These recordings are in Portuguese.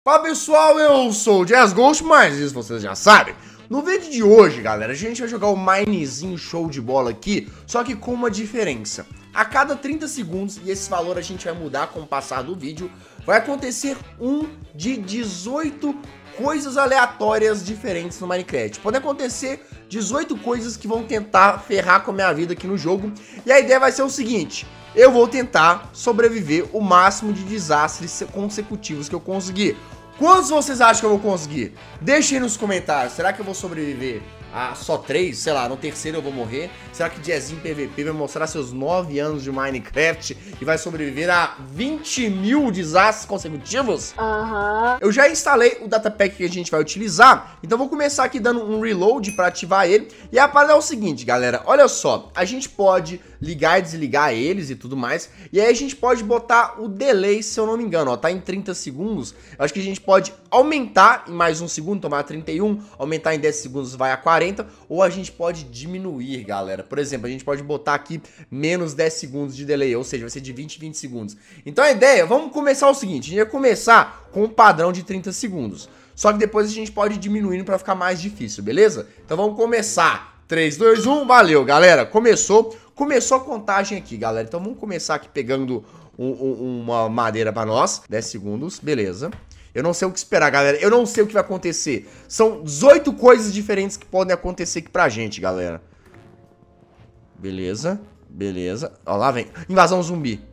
Fala pessoal, eu sou o Jazz Ghost, mas isso vocês já sabem. No vídeo de hoje, galera, a gente vai jogar o Minezinho show de bola aqui, só que com uma diferença. A cada 30 segundos, e esse valor a gente vai mudar com o passar do vídeo, vai acontecer um de 18 coisas aleatórias diferentes no Minecraft. Podem acontecer 18 coisas que vão tentar ferrar com a minha vida aqui no jogo, e a ideia vai ser o seguinte: eu vou tentar sobreviver o máximo de desastres consecutivos que eu conseguir. Quantos vocês acham que eu vou conseguir? Deixem aí nos comentários. Será que eu vou sobreviver a só 3? Sei lá, no terceiro eu vou morrer? Será que Jazzinho PVP vai mostrar seus 9 anos de Minecraft e vai sobreviver a 20 mil desastres consecutivos? Eu já instalei o datapack que a gente vai utilizar, então vou começar aqui dando um reload para ativar ele. E a parada é o seguinte, galera, olha só, a gente pode ligar e desligar eles e tudo mais, e aí a gente pode botar o delay, se eu não me engano, ó, tá em 30 segundos, eu acho que a gente pode aumentar em mais um segundo, tomar 31, aumentar em 10 segundos vai a 40, ou a gente pode diminuir, galera. Por exemplo, a gente pode botar aqui menos 10 segundos de delay, ou seja, vai ser de 20 em 20 segundos. Então a ideia, vamos começar o seguinte, a gente vai começar com um padrão de 30 segundos, só que depois a gente pode ir diminuindo pra ficar mais difícil, beleza? Então vamos começar, 3, 2, 1, valeu, galera, começou a contagem aqui, galera, então vamos começar aqui pegando uma madeira pra nós, 10 segundos, beleza. Eu não sei o que esperar, galera, eu não sei o que vai acontecer, são 18 coisas diferentes que podem acontecer aqui pra gente, galera. Beleza, beleza, ó lá vem, invasão zumbi.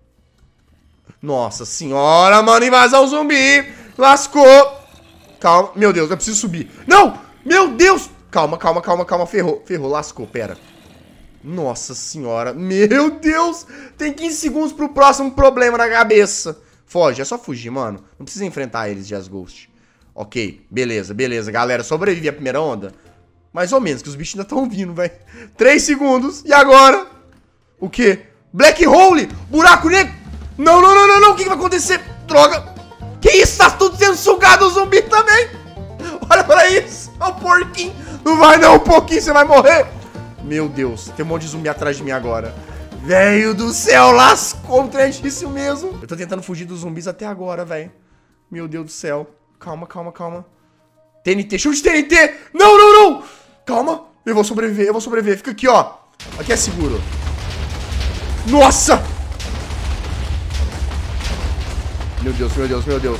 Nossa senhora, mano, invasão zumbi, lascou. Calma, meu Deus, eu preciso subir. Não, meu Deus, calma, ferrou, lascou, pera. Nossa senhora, meu Deus, tem 15 segundos pro próximo problema na cabeça. Foge, é só fugir, mano. Não precisa enfrentar eles, Jazz Ghost. Ok, beleza, galera, sobrevive a primeira onda. Mais ou menos, que os bichos ainda estão vindo, velho. 3 segundos, e agora? O quê? Black Hole, buraco negro. Não, o que vai acontecer? Droga. Que isso, tá tudo sendo sugado, o zumbi também. Olha pra isso, olha o porquinho. Não vai não, um pouquinho, você vai morrer. Meu Deus, tem um monte de zumbi atrás de mim agora. Velho do céu, lascou, é difícil mesmo. Eu tô tentando fugir dos zumbis até agora, velho. Meu Deus do céu. Calma. TNT, chute TNT. Não. Calma, eu vou sobreviver. Fica aqui, ó. Aqui é seguro. Nossa. Meu Deus.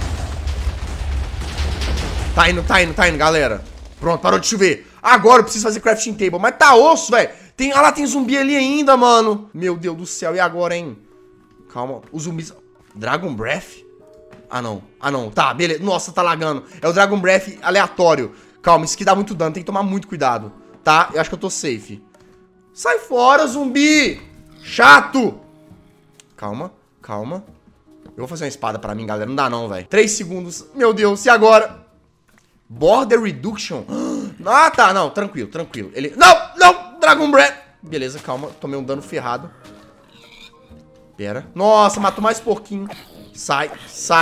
Tá indo, galera. Pronto, parou de chover. Agora eu preciso fazer crafting table. Mas tá osso, velho. Ah lá, tem zumbi ali ainda, mano. Meu Deus do céu, e agora, hein? Calma, os zumbis... Dragon Breath? Ah, não, tá, beleza. Nossa, tá lagando. É o Dragon Breath aleatório. Calma, isso aqui dá muito dano, tem que tomar muito cuidado. Tá, eu acho que eu tô safe. Sai fora, zumbi! Chato! Calma. Eu vou fazer uma espada pra mim, galera. Não dá não, velho. 3 segundos. Meu Deus, e agora? Border Reduction. Ah, tá, não, tranquilo. Ele... Não, Dragon Breath. Beleza, calma, tomei um dano ferrado. Pera. Nossa, matou mais porquinho. Sai.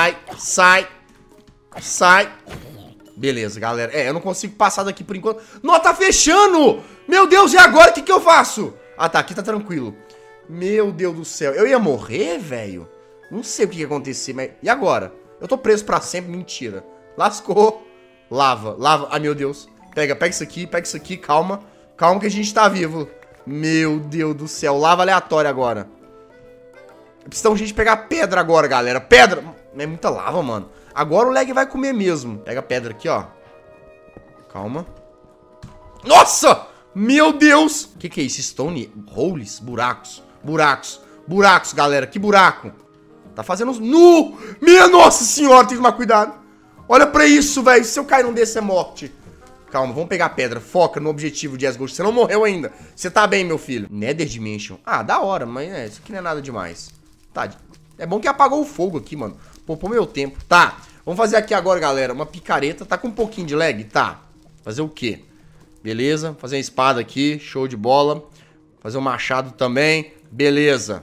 Beleza, galera. Eu não consigo passar daqui por enquanto. Nossa, tá fechando! Meu Deus, e agora? O que eu faço? Ah, tá, aqui tá tranquilo. Meu Deus do céu. Eu ia morrer, velho? Não sei o que ia acontecer, mas... E agora? Eu tô preso pra sempre, mentira. Lascou. Lava. Ai, meu Deus. Pega isso aqui, calma. Calma que a gente tá vivo. Meu Deus do céu, lava aleatória agora. Precisamos de pegar pedra agora, galera. Pedra. É muita lava, mano. Agora o lag vai comer mesmo. Pega a pedra aqui, ó. Calma. Nossa! Meu Deus! O que é isso? Stone holes? Buracos, galera. Que buraco. Tá fazendo uns... Minha nossa senhora, tem que tomar cuidado. Olha pra isso, velho. Se eu cair num desse é morte. Calma, vamos pegar a pedra. Foca no objetivo, Jazz Ghost. Você não morreu ainda. Você tá bem, meu filho. Nether Dimension. Ah, da hora, mas isso aqui não é nada demais. Tá, é bom que apagou o fogo aqui, mano. Poupou meu tempo. Tá, vamos fazer aqui agora, galera, uma picareta. Tá com um pouquinho de lag? Tá. Fazer o quê? Beleza, fazer uma espada aqui. Show de bola. Fazer um machado também. Beleza.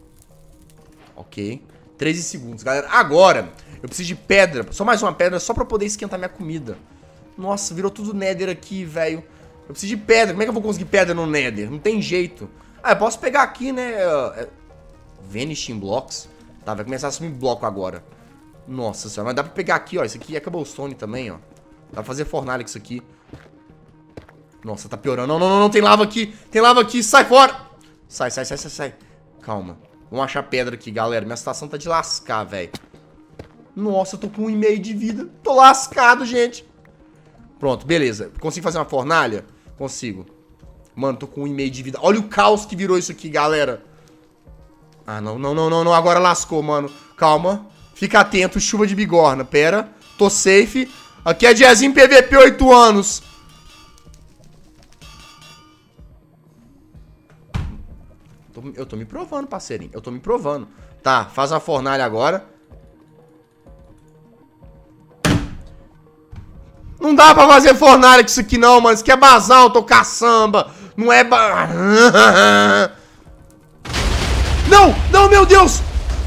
Ok. 13 segundos, galera. Agora, eu preciso de pedra. Só mais uma pedra, só pra poder esquentar minha comida. Nossa, virou tudo Nether aqui, velho. Eu preciso de pedra. Como é que eu vou conseguir pedra no Nether? Não tem jeito. Ah, eu posso pegar aqui, né? Vanishing Blocks. Tá, vai começar a sumir bloco agora. Nossa senhora, mas dá pra pegar aqui, ó. Isso aqui é cobblestone também, ó. Dá pra fazer fornalha com isso aqui. Nossa, tá piorando. Não, não, não, não, tem lava aqui. Tem lava aqui, sai fora. Sai, sai, sai, sai, sai. Calma. Vamos achar pedra aqui, galera. Minha situação tá de lascar, velho. Nossa, eu tô com 1,5 de vida. Tô lascado, gente. Pronto, beleza. Consigo fazer uma fornalha? Consigo. Mano, tô com 1,5 de vida. Olha o caos que virou isso aqui, galera. Ah, não, não, não, não, não. Agora lascou, mano. Calma. Fica atento, chuva de bigorna. Pera, tô safe. Aqui é Diazinho PVP 8 anos. Eu tô me provando, parceirinho. Eu tô me provando. Tá, faz uma fornalha agora. Não dá pra fazer fornalha com isso aqui não, mano. Isso aqui é basalto, caçamba. Não é Não, não, meu Deus.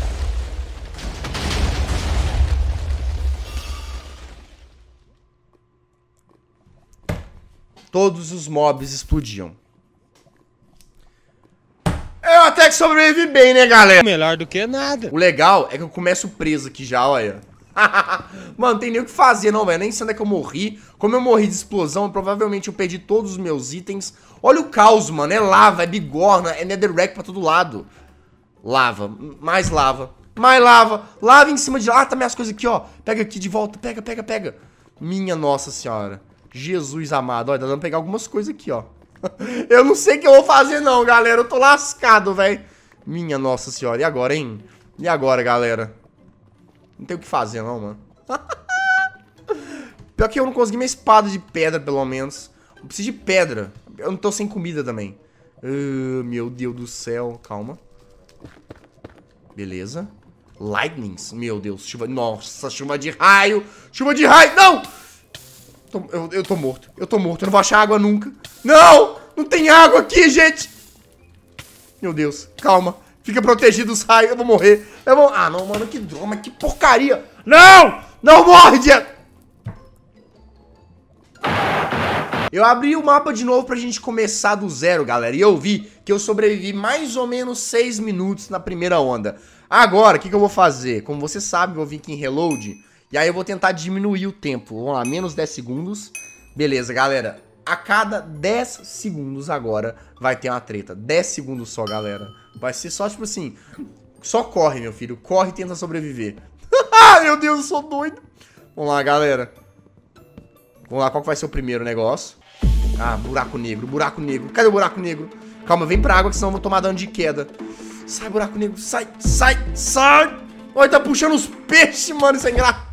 Todos os mobs explodiam. Eu até que sobrevivi bem, né, galera? Melhor do que nada. O legal é que eu começo preso aqui já, olha. Mano, não tem nem o que fazer não, velho. Nem sei onde é que eu morri. Como eu morri de explosão, provavelmente eu perdi todos os meus itens. Olha o caos, mano. É lava, é bigorna, é netherrack pra todo lado. Lava, mais lava. Mais lava. Lava em cima de... Ah, tá minhas coisas aqui, ó. Pega aqui de volta. Pega, pega, pega. Minha nossa senhora. Jesus amado. Olha, tá dando pra pegar algumas coisas aqui, ó. Eu não sei o que eu vou fazer não, galera. Eu tô lascado, velho. Minha nossa senhora. E agora, hein? E agora, galera? Não tem o que fazer não, mano. Pior que eu não consegui minha espada de pedra, pelo menos. Eu preciso de pedra. Eu não tô sem comida também. Meu Deus do céu. Calma. Beleza. Lightnings. Meu Deus. Chuva. Nossa, chuva de raio. Chuva de raio. Não! Eu tô morto. Eu tô morto. Eu não vou achar água nunca. Não! Não tem água aqui, gente! Meu Deus. Calma. Fica protegido dos raios. Eu vou morrer. Eu vou... Ah, não, mano. Que drama. Que porcaria. Não! Não morre, Diego! Eu abri o mapa de novo pra gente começar do zero, galera. E eu vi que eu sobrevivi mais ou menos 6 minutos na primeira onda. Agora, o que eu vou fazer? Como você sabe, eu vou vir aqui em Reload. E aí eu vou tentar diminuir o tempo. Vamos lá, menos 10 segundos. Beleza, galera. A cada 10 segundos agora vai ter uma treta. 10 segundos só, galera. Vai ser só, tipo assim... Só corre, meu filho. Corre e tenta sobreviver. Meu Deus, eu sou doido. Vamos lá, galera. Vamos lá, qual que vai ser o primeiro negócio? Ah, buraco negro, buraco negro. Cadê o buraco negro? Calma, vem pra água, que senão eu vou tomar dano de queda. Sai, buraco negro. Sai, sai, sai. Olha, tá puxando os peixes, mano. Isso é engraçado.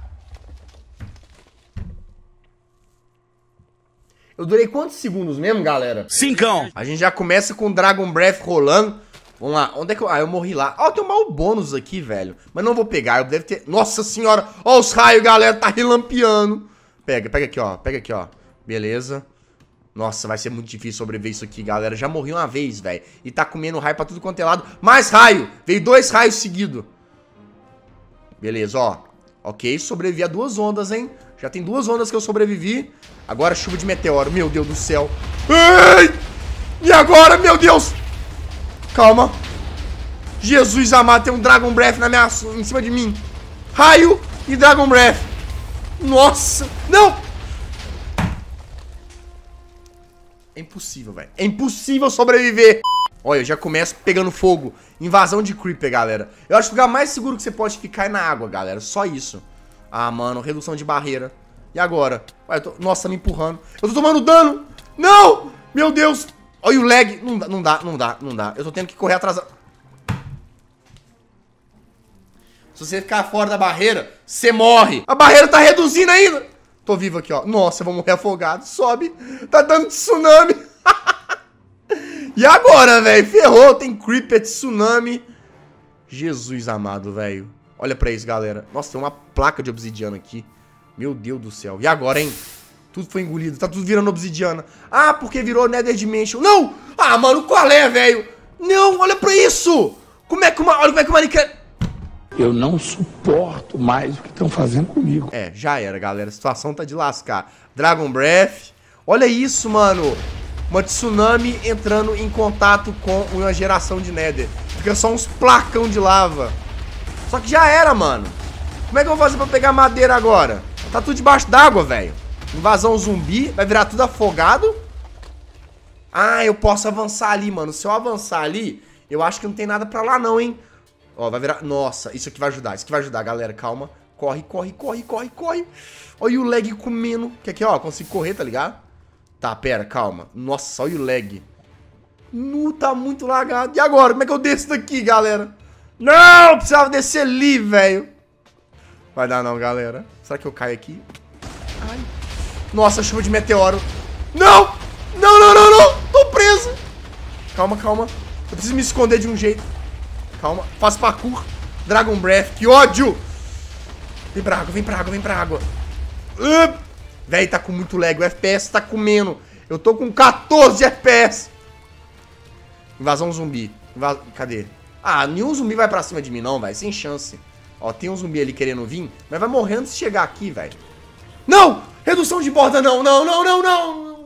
Eu durei quantos segundos mesmo, galera? 5. A gente já começa com o Dragon Breath rolando. Vamos lá, onde é que eu... Ah, eu morri lá. Ó, tem um mau bônus aqui, velho. Mas não vou pegar, eu deve ter... Nossa senhora, ó os raios, galera, tá relampeando. Pega, pega aqui, ó, pega aqui, ó. Beleza. Nossa, vai ser muito difícil sobreviver isso aqui, galera. Já morri uma vez, velho. E tá comendo raio pra tudo quanto é lado. Mais raio, veio 2 raios seguidos. Beleza, ó. Ok, sobrevivi a 2 ondas, hein. Já tem 2 ondas que eu sobrevivi. Agora chuva de meteoro, meu Deus do céu. Ai! E agora, meu Deus? Calma. Jesus amado, tem um Dragon Breath em cima de mim. Raio e Dragon Breath. Nossa, não! É impossível, velho. É impossível sobreviver. Olha, eu já começo pegando fogo. Invasão de Creeper, galera. Eu acho que o lugar mais seguro que você pode ficar é na água, galera. Só isso. Ah, mano, redução de barreira. E agora? Nossa, tá me empurrando. Eu tô tomando dano. Não! Meu Deus. Olha o lag. Não dá, não dá, não dá, não dá. Eu tô tendo que correr atrás. Se você ficar fora da barreira, você morre. A barreira tá reduzindo ainda. Tô vivo aqui, ó. Nossa, eu vou morrer afogado. Sobe. Tá dando tsunami. E agora, velho? Ferrou. Tem Creeper, tsunami. Jesus amado, velho. Olha pra isso, galera. Nossa, tem uma placa de obsidiana aqui. Meu Deus do céu. E agora, hein? Tudo foi engolido. Tá tudo virando obsidiana. Ah, porque virou Nether Dimension. Não! Ah, mano, qual é, velho? Não, olha pra isso! Como é que uma... Olha como é que o Minecraft... Eu não suporto mais o que estão fazendo comigo. É, já era, galera. A situação tá de lascar. Dragon Breath. Olha isso, mano. Uma tsunami entrando em contato com uma geração de Nether. Fica só uns placão de lava. Só que já era, mano. Como é que eu vou fazer pra pegar madeira agora? Tá tudo debaixo d'água, velho. Invasão zumbi. Vai virar tudo afogado. Ah, eu posso avançar ali, mano. Se eu avançar ali, eu acho que não tem nada pra lá não, hein. Ó, vai virar... Nossa, isso aqui vai ajudar. Isso aqui vai ajudar, galera. Calma. Corre, corre, corre, corre, corre. Olha o lag comendo. Que aqui, ó, consigo correr, tá ligado? Tá, pera, calma. Nossa, olha o lag. Tá muito lagado. E agora? Como é que eu desço daqui, galera? Não, precisava descer ali, velho. Vai dar não, galera. Será que eu caio aqui? Ai. Nossa, chuva de meteoro. Não! Não, não, não, não! Tô preso! Calma, calma. Eu preciso me esconder de um jeito. Calma. Faço parkour. Dragon Breath. Que ódio! Vem pra água, vem pra água, vem pra água. Véi, tá com muito lag. O FPS tá comendo. Eu tô com 14 FPS. Invasão zumbi. Cadê? Ah, nenhum zumbi vai pra cima de mim não, velho. Sem chance. Ó, tem um zumbi ali querendo vir. Mas vai morrer antes de chegar aqui, velho. Não! Redução de borda não, não, não, não, não!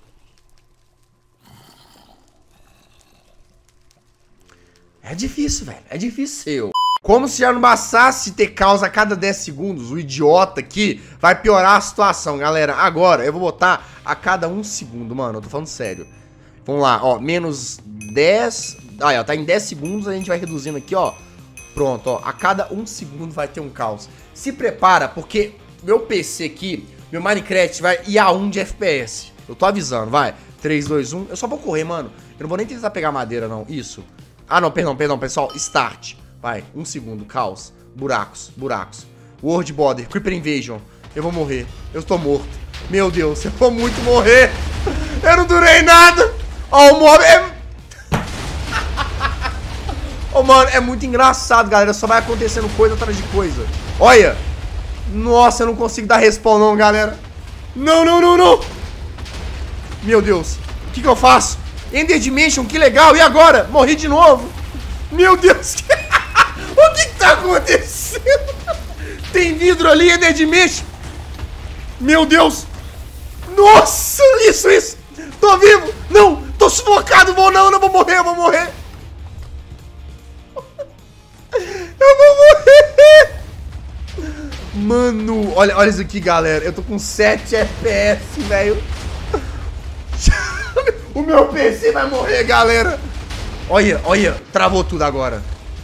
É difícil, velho. É difícil. Como se já não bastasse ter caos a cada 10 segundos, o idiota aqui vai piorar a situação, galera. Agora, eu vou botar a cada 1 segundo, mano. Eu tô falando sério. Vamos lá, ó. Menos 10... Aí, ó. Tá em 10 segundos, a gente vai reduzindo aqui, ó. Pronto, ó. A cada 1 segundo vai ter um caos. Se prepara, porque meu PC aqui, meu Minecraft vai ir a 1 de FPS. Eu tô avisando, vai. 3, 2, 1. Eu só vou correr, mano. Eu não vou nem tentar pegar madeira, não. Isso. Ah, não, perdão, perdão, pessoal. Start. Vai, 1 segundo, caos, buracos, buracos. World Border, Creeper Invasion. Eu vou morrer, eu tô morto. Meu Deus, eu vou muito morrer. Eu não durei nada. Ó, o mob é... Ó, mano, é muito engraçado, galera. Só vai acontecendo coisa atrás de coisa. Olha. Nossa, eu não consigo dar respawn não, galera. Não, não, não, não. Meu Deus, o que eu faço? Ender Dimension, que legal, e agora? Morri de novo. Meu Deus, o que tá acontecendo? Tem vidro ali, Ender Dimension. Meu Deus. Nossa, isso. Tô vivo. Não, tô sufocado. Não vou morrer, eu vou morrer. Eu vou morrer. Mano, olha isso aqui, galera. Eu tô com 7 FPS, velho. O meu PC vai morrer, galera. Olha, travou tudo agora.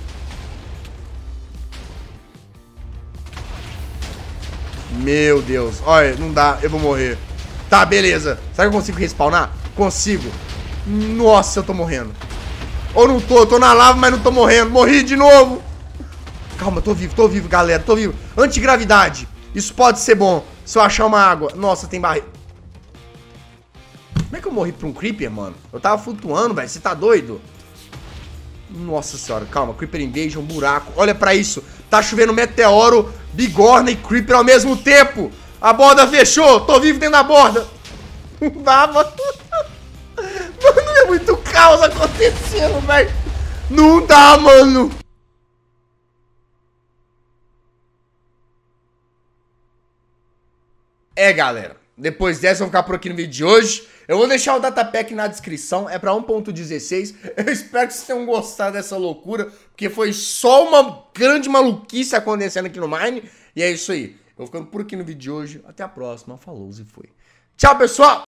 Meu Deus, olha, não dá, eu vou morrer. Tá, beleza. Será que eu consigo respawnar? Consigo. Nossa, eu tô morrendo. Ou não tô, eu tô na lava, mas não tô morrendo. Morri de novo. Calma, tô vivo, galera, tô vivo. Antigravidade, isso pode ser bom. Se eu achar uma água. Nossa, tem barriga. Como é que eu morri pra um Creeper, mano? Eu tava flutuando, velho, você tá doido? Nossa senhora, calma, Creeper Invasion, buraco. Olha pra isso, tá chovendo meteoro, bigorna e Creeper ao mesmo tempo. A borda fechou, tô vivo dentro da borda. Não dá, mano. Mano, é muito caos acontecendo, velho. Não dá, mano. É, galera, depois dessa eu vou ficar por aqui no vídeo de hoje. Eu vou deixar o datapack na descrição, é pra 1.16. Eu espero que vocês tenham gostado dessa loucura, porque foi só uma grande maluquice acontecendo aqui no Mine. E é isso aí, eu vou ficando por aqui no vídeo de hoje. Até a próxima, falou e foi. Tchau, pessoal!